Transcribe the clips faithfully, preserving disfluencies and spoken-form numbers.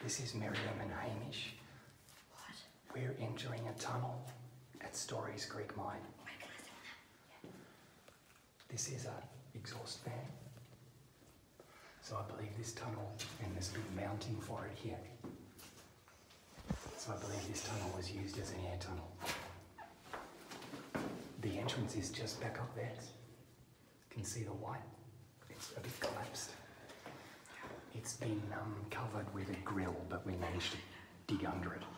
This is Miriam and Hamish. What? We're entering a tunnel at Storeys Creek Mine. Wait, can I sit on that? Yeah. This is a exhaust fan. So I believe this tunnel, and there's a big mounting for it here. So I believe this tunnel was used as an air tunnel. The entrance is just back up there. You can see the white. It's a bit collapsed. It's been um, covered with a grill, but we managed to dig under it.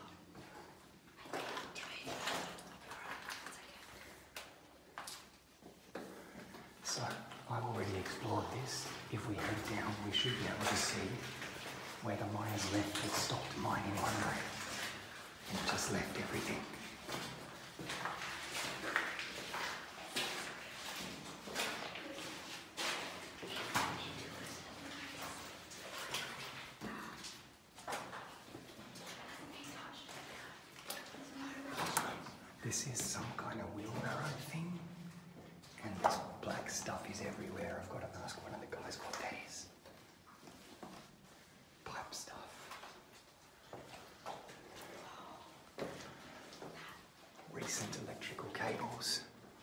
So I've already explored this. If we head down, we should be able to see where the miners left. It stopped mining one day and just left everything. This is some kind of wheelbarrow thing, and this black stuff is everywhere. I've got to ask one of the guys what that is. Pipe stuff. Recent electrical cables.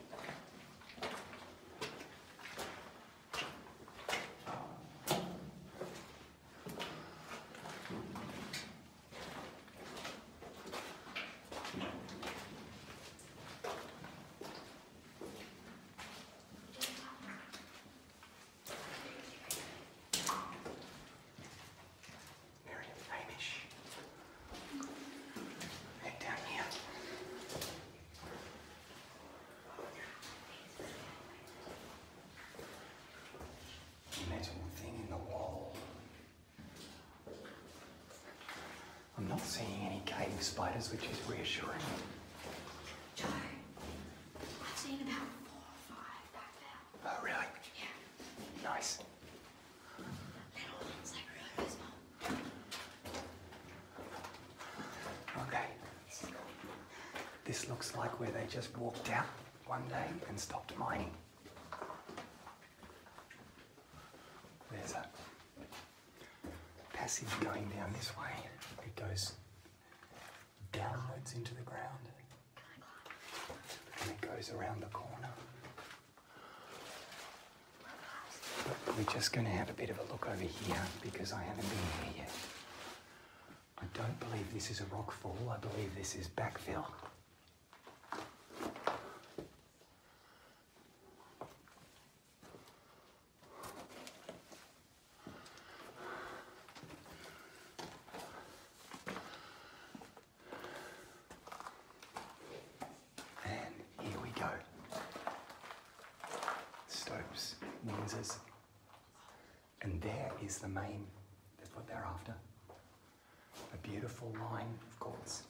I'm not seeing any cave spiders, which is reassuring. Joe, I've seen about four or five back there. Oh, really? Yeah. Nice. Little ones, like really, really small. Okay. This looks like where they just walked out one day and stopped mining. There's a passage going down this way. It goes downwards into the ground, and it goes around the corner. But we're just going to have a bit of a look over here because I haven't been here yet. I don't believe this is a rock fall. I believe this is backfill. Storeys, Windsors, and there is the main, that's what they're after. A beautiful line of quartz.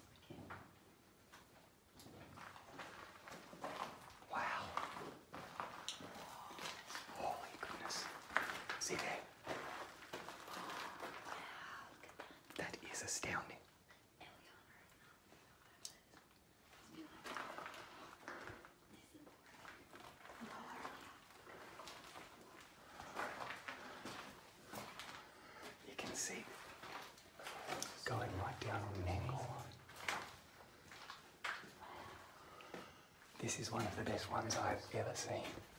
Wow. Holy goodness. See there? That is astounding. See, going right down on an angle. This is one of the best ones I've ever seen.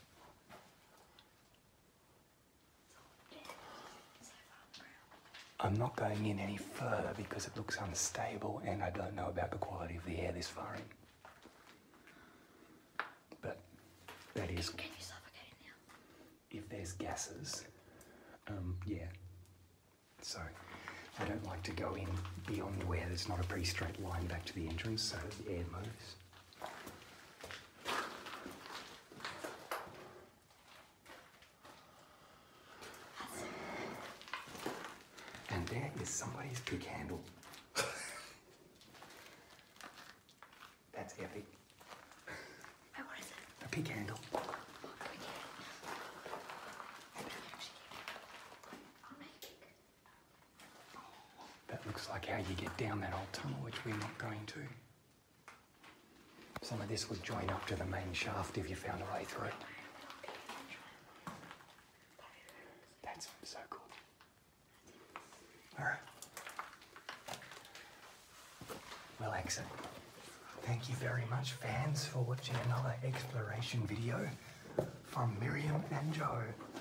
I'm not going in any further because it looks unstable and I don't know about the quality of the air this far in. But that is... Can you suffocate now? If there's gases, um, yeah. So I don't like to go in beyond where there's not a pretty straight line back to the entrance so that the air moves. And there is somebody's pick handle. That's epic. Wait, what is it? A pick handle. That looks like how you get down that old tunnel, which we're not going to. Some of this would join up to the main shaft if you found a way through it. That's so cool. All right. we'll exit. Thank you very much, fans, for watching another exploration video from Miriam and Joe.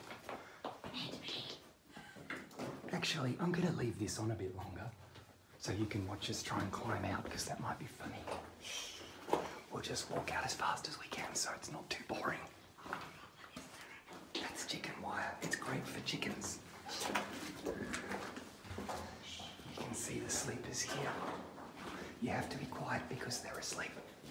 Actually, I'm going to leave this on a bit longer so you can watch us try and climb out, because that might be funny. We'll just walk out as fast as we can so it's not too boring. That's chicken wire. It's great for chickens. You can see the sleepers here. You have to be quiet because they're asleep.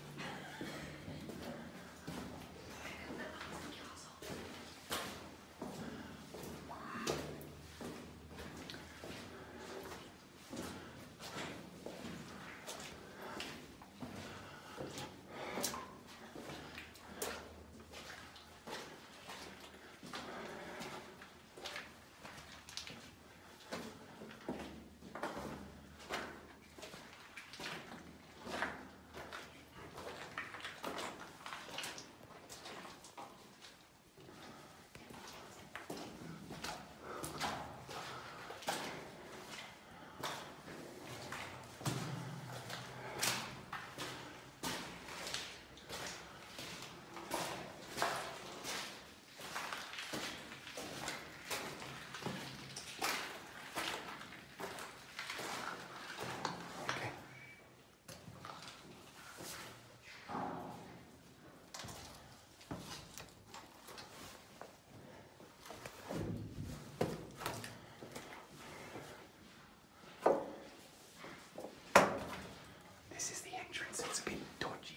This is the entrance. It's a bit dodgy.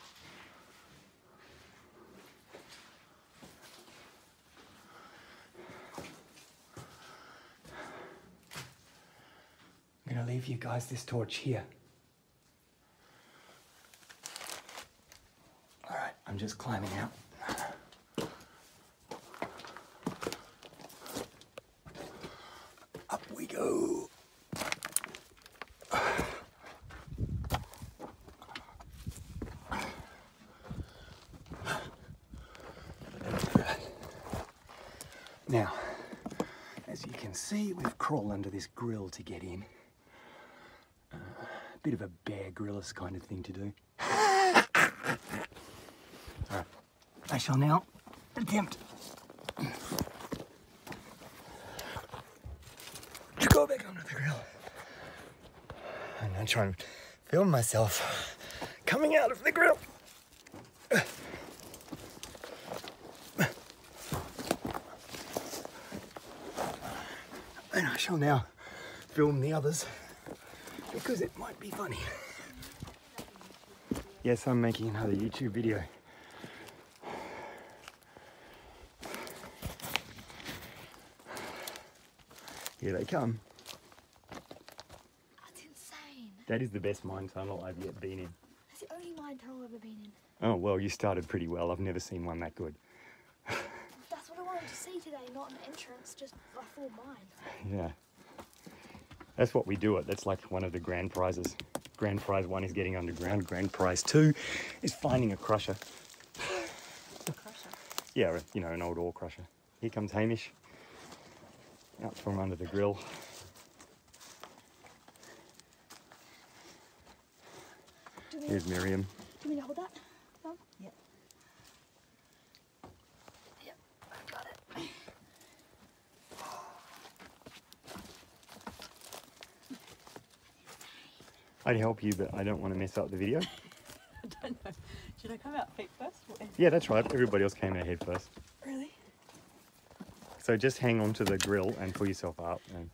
I'm going to leave you guys this torch here. All right, I'm just climbing out. Up we go. Now, as you can see, we've crawled under this grill to get in. Uh, a bit of a Bear Grylls kind of thing to do. Alright, I shall now attempt to go back under the grill. And I'm trying to film myself coming out of the grill. And I shall now film the others because it might be funny. Yes, I'm making another YouTube video. Here they come. That's insane. That is the best mine tunnel I've yet been in. That's the only mine tunnel I've ever been in. Oh, well, you started pretty well. I've never seen one that good. That's what I wanted to see today, not an entrance, just a full mine. Yeah. That's what we do it. That's like one of the grand prizes. Grand prize one is getting underground. Grand prize two is finding a crusher. A crusher? Yeah, you know, an old ore crusher. Here comes Hamish. Out from under the grill. Here's Miriam. Do you want me to hold that? Thumb? Yep. Yep, I got it. I'd help you, but I don't want to mess up the video. I don't know. Should I come out feet first? Or- Yeah, that's right. Everybody else came out head first. Really? So just hang on to the grill and pull yourself up. And...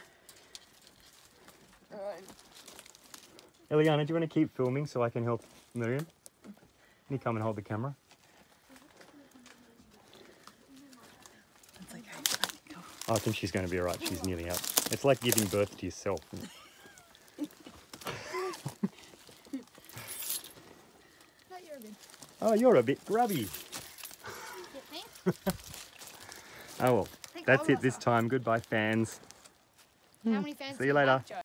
Alright. Eliana, do you want to keep filming so I can help Miriam? Can you come and hold the camera? That's okay. I think I'll- Oh, I think she's going to be all right. She's nearly out. It's like giving birth to yourself. No, you're good. Oh, you're a bit grubby. You think? Oh, well. Think That's I it this was. time. Goodbye, fans. How many fans See do you later. have, Joe?